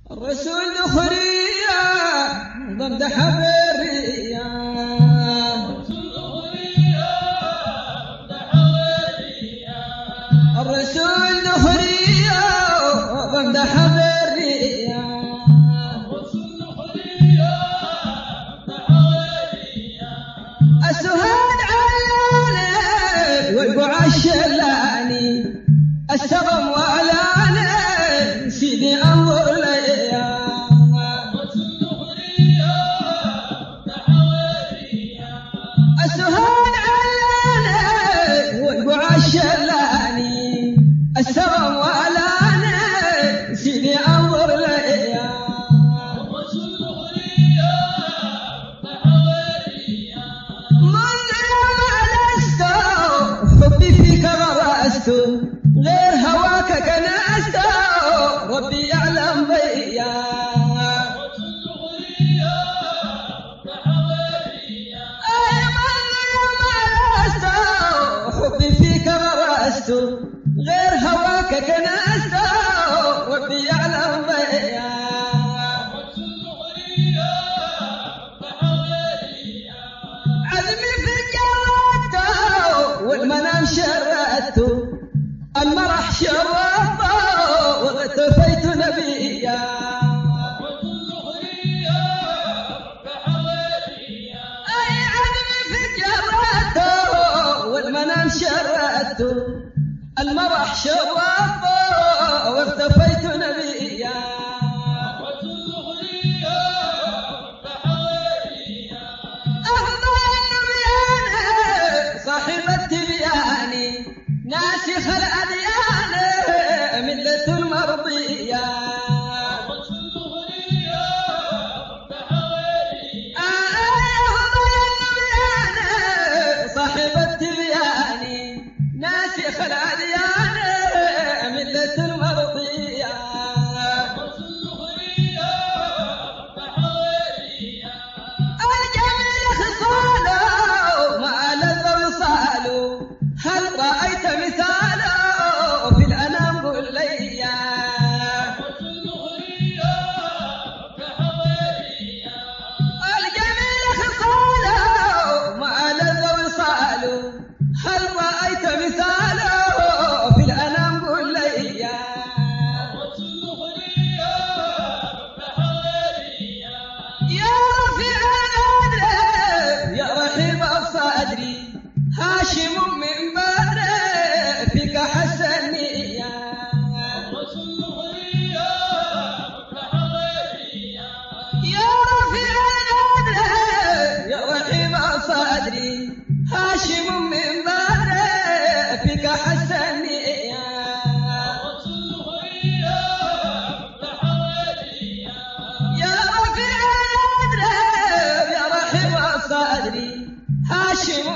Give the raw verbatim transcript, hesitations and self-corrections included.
الرسول دخرية ضد حبرية، الرسول دخرية ضد حبرية، السهاد علاني والقعى الشلاني، السغم والاني سيدي انظر ليا، السهاد علاني والقعى الشلاني، السغم والاني سيدي انظر ليا، غير هواك كنست ربي يعلم بيا، أي من لست حبي فيك غرست، غير هواك كنست ربي يعلم بيا، عزمي في جرته والمنام شردته، المرح شرفته واغتفيت نبيا، أي عدمي في جرته والمنام شردته، المرح شرفته واغتفيت نبيا، أفضل النبيان صاحب التبيان، ناسخ الأديان ملة المرضية، صاحب التبيان ناسخ الأديان ملة المرضية، الجميل خصاله ما لذ وصاله، هل رأيت مثاله في الأنام قل لي، الجميل خصاله ما لذ وصاله، هل رأيت مثاله في الأنام قل لي، يا رفيع القدر يا رحيب الصدر، هاشم من بدر فيك حسني، يا رفيع القدر يا رحيم صدري، هاشم من بدر فيك حسني، يا رفيع القدر يا رحيم صدري، هاشم